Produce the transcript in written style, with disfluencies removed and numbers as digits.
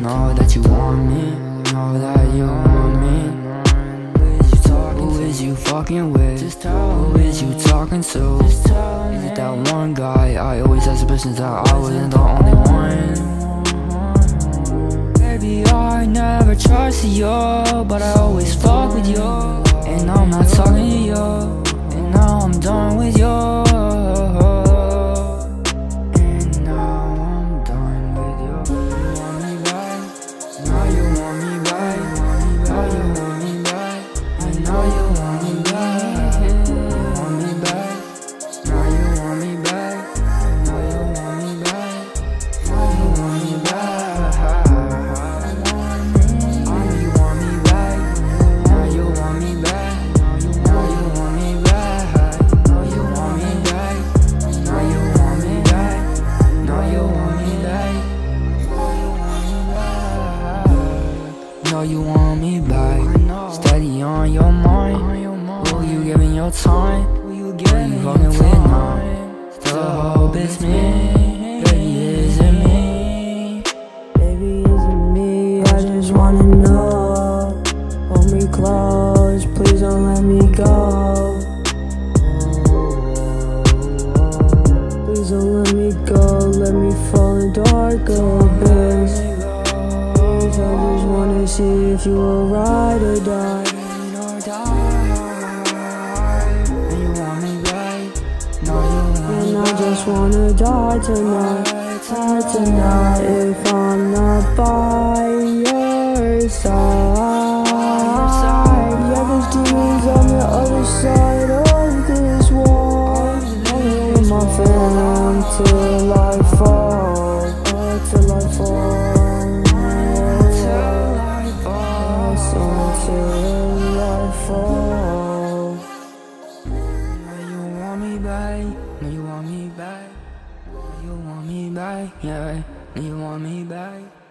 know that you want me, know that you want me. Who is you fucking with? Who is you talking to? Is it that one guy? I always had suspicions that I wasn't the only one. Baby, I never trusted you, but I always fuck with you. And now I'm not talking to you, and now I'm done with you. And now I'm done with you. You want me back? Now you want me back. Now you want me back. I know you want me back. You want me back. Now you want me back. Now you want me back. Now you want me back. Know you want me back, steady on your mind. Who you giving your time? Who you fucking with now? Still hope it's me. Baby, is it me? Baby, is it me? I just wanna know. Hold me close, please don't let me go. Please don't let me go, let me fall in dark abyss. I just wanna see if you will ride or die. And you want me back. No, you want me And back. I just wanna die tonight, die tonight. If I'm not by your side. Yeah, there's demons on the other side of this wall. I'm with my fam till I fall, till I fall. No, you want me back, yeah, no, you want me back.